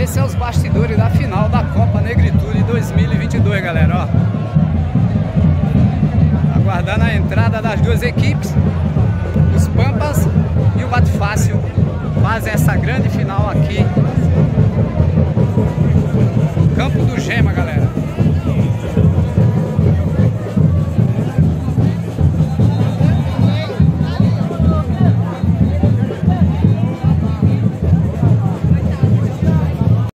Esse é os bastidores da final da Copa Negritude 2022, galera, ó. Aguardando a entrada das duas equipes. Os Pampas e o Bate Fácil fazem essa grande final aqui. Campo do Gema, galera.